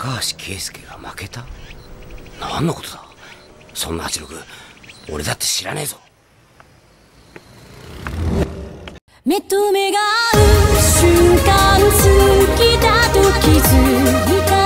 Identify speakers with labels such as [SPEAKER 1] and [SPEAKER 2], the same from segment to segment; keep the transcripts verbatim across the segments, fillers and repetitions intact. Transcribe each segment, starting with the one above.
[SPEAKER 1] 橋圭介が負けた？何のことだ？そんな八六俺だって知らねえぞ。
[SPEAKER 2] 目と目が合う瞬間、好きだと気づいた。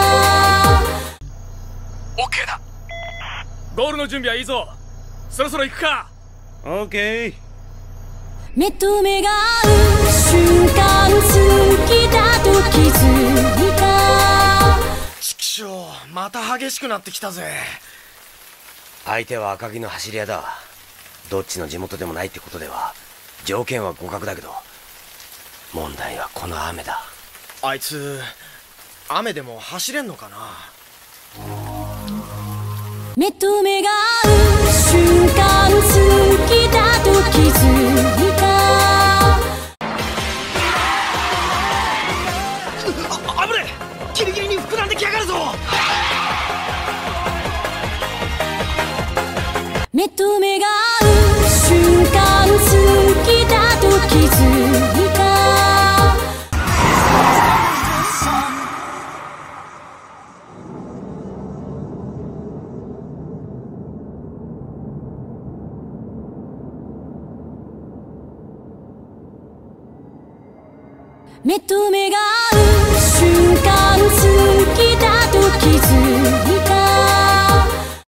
[SPEAKER 3] オッケーだ。ゴールの準備はいいぞ。そろそろ行くか。
[SPEAKER 4] オッケー。
[SPEAKER 2] 目と目が合う瞬間、好きだと気づいた。
[SPEAKER 3] ちくしょう、また激しくなってきたぜ。
[SPEAKER 1] 相手は赤城の走り屋だ。どっちの地元でもないってことでは条件は互角だけど、問題はこの雨だ。
[SPEAKER 3] あいつ雨でも走れんのかな。
[SPEAKER 2] 目と目が合う瞬間、好きだと気づいた。
[SPEAKER 3] あ、危ねえ、ギリギリに膨らんできやがるぞ。
[SPEAKER 2] 目と目が合う瞬間、好きだと気づいた。目と目が合う瞬間、好きだと気づいた。